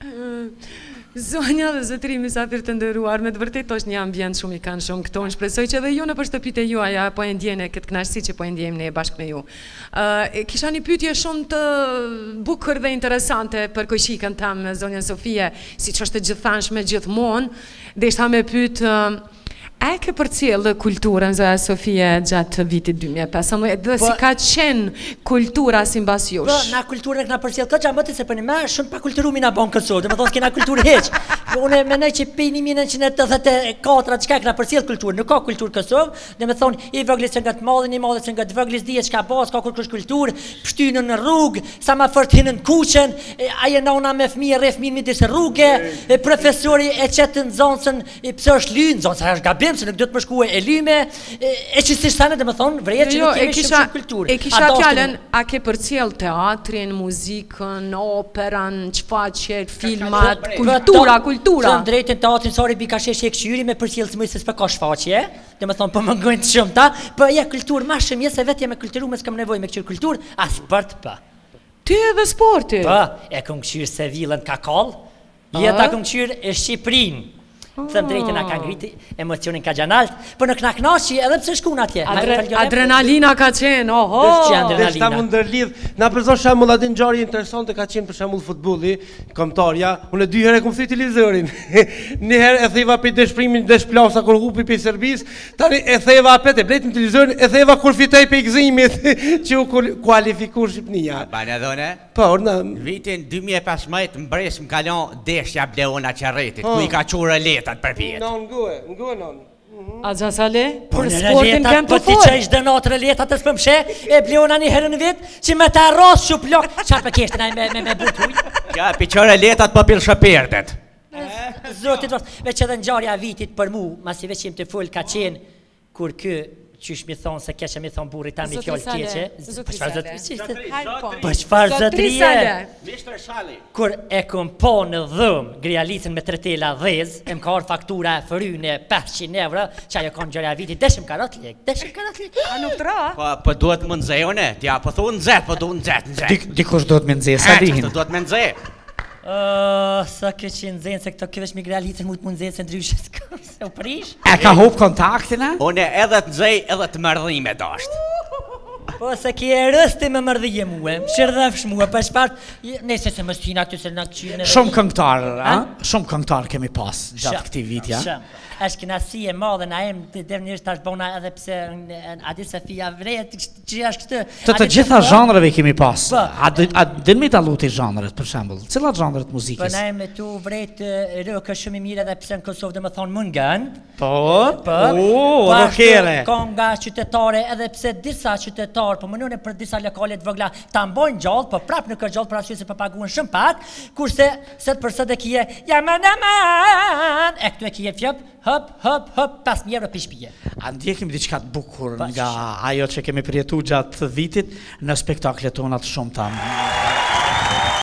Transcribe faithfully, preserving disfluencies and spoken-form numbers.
Zonja dhe zotëri mysafir të nderuar, me të vërtetë është një ambient shumë i këndshëm këtu. Unë shpresoj që edhe ju nëpër shtëpitë juaja po e ndjeni këtë kënaqësi që po e ndjejmë ne bashkë me ju. Uh, kisha një pyetje shumë të bukur dhe interesante për koqikën tam zonjën Sofie, siç është e gjithanshme gjithmonë, desha me pyet uh, a e ke përcjellë kulturën zonja Sofie gjatë vitit dy mijë e pesëmbëdhjetë dhe si ka qenë kultura sipas jush? Po, na kulturën e kena përcjellë këtë çam bëti se për më shumë pa kulturumi na bën Kosovë. Domethënë s'kena kulturë hiç. Unë mendoj që pe një mijë nëntëqind e tetëdhjetë e katër çka kena përcjellë kulturë, nuk ka kulturë Kosovë. Domethënë i vogël që nga të madhin, i madh që nga të vogël dihet çka bas, ka kur kulturë, pshtynën në rrugë, sa më fort hinën kuçën, ai nona me fëmijë rreth fëmijë midis rrugë, profesori e çet nxoncën, pse është lyn, nxonca është gabim se nuk do të më shkuaj e lyme, e që si shtanë dhe më thonë, vrejet që nuk kemi shumë shumë kulturë. E kisha fjallën, a ke përcjell teatrin, muzikën, operan, qfaqet, filmat, kultura, kultura? Të drejtën teatrin, sari bika shesh e këshyri me përcjellë të mëjë se s'pe ka shfaqje, dhe më thonë, për më ngojnë të shumë ta, për ja kulturë ma shumë, jesë e vetë me kulturu, me s'kam nevoj me këqyrë kulturë, a sport për. Ty edhe sporti? Për, e këm këshyrë Sevillën Kakal, jeta këm këshyrë e Shqiprinë. Thëm drejtën a ka ngriti emocionin ka gjanalt, për në kna knaqi edhe pse shkun atje. Adrenalina ka qenë, oho! Dhe shta më ndërlidh, na përzo shembull atë ngjarje interesante ka qenë për shembull futbolli, kombëtarja, unë dy herë kom thënë televizorin. Një herë e theva pe dëshprimin desh plasa kur hupi pe Serbis, tani e theva atë te bletën televizorin, e theva kur fitoi pe gëzimit që u kualifikuar Shqipnia. Bana dhone? Po, orna. Vitin dy mijë e pesëmbëdhjetë mbres më kalon deshja Bleona Çerretit, ku i ka qurë letat për pjetë. Non, ngue, ngue non. A gjasale? Për sportin kem të folë. Po ti që ishtë dënatë letat të s'pëmshe, e Bleona një herë në vit, që me ta rosë që plok, qarë për keshtë me butuj? Ja, pi qërë letat për pilë shëpërdet. Zotit vërst, veç edhe në gjarja vitit për mu, masi veç jem të folë ka qenë, kur kë, qysh mi thonë se keqe mi thonë burri ta mi fjallë keqe. Për qëfar zotërije? Për qëfar zotërije? Mishtër Shali. Kur e këm po në dhëmë, grialicën me tretela dhez, e më ka orë faktura e fëryne pesëqind euro, që ajo kam gjërja vitit, deshëm karat lek, deshëm karat lek. A nuk tra? Po duhet më nëzejone, tja po thu nëzet, po duhet nëzet, nëzet. Dikush duhet me nëzej, sa dihin? Duhet me nëzet. Sa ke që nëzënë, se këto këvesh me grialicën mu të mund nëzënë se ndryshës se u prish. E ka hup kontaktin, e? Une edhe të nëzej, edhe të mërdhime dashtë. Po se ki e rësti me mërdhije muë, shërdhëfsh muë, për shpart, nese se më stina këtë se në këqyne. Shumë këngtar, a? Shumë këngtar kemi pas gjatë këti vitja. Shumë. Eshtë kënasi e madhe na em të devë njështë tash bona edhe pse Adi Sofia vrejt, që është këtë... Të të gjitha zhanreve kemi pas, a din me ta luti zhanret, për shembull, cilat zhanret muzikës? Po na em me tu vrejt rëkë shumë i mire edhe pse në Kosovë dhe më thonë mëngën. Po, po, rokere. Ka nga qytetare edhe pse disa qytetarë, po mënune për disa lokale të vogla ta mbojnë gjallë, po prap nuk është gjallë për arsye se po paguhen shumë pak, kurse set për sot e kije, jaman aman, e këtu e kije fjop, hop, hop, hop, pesë mijë euro për shpije. A ndjekim diçka të bukur nga ajo që kemi përjetu gjatë vitit në spektaklet tona të shumta.